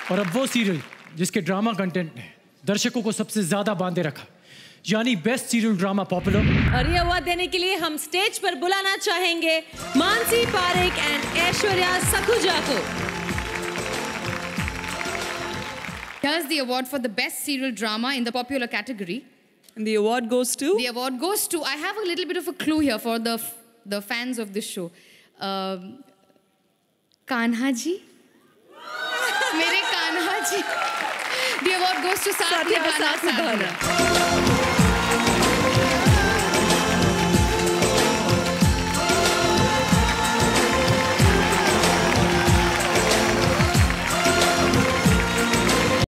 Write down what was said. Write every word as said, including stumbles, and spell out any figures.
और अब वो सीरियल जिसके ड्रामा कंटेंट ने दर्शकों को सबसे ज्यादा बांधे रखा, यानी बेस्ट सीरियल ड्रामा पॉपुलर। और ये अवार्ड देने के लिए हम स्टेज पर बुलाना चाहेंगे मानसी पारेख एंड ऐश्वर्या सखुजा को। Here's the award for the best serial drama in the popular category. And the award goes to? The award goes to, I have a little bit of a clue here for the the fans of this show. Uh, Kanha ji? Mere Kanha ji. The award goes to Satya Sadhana.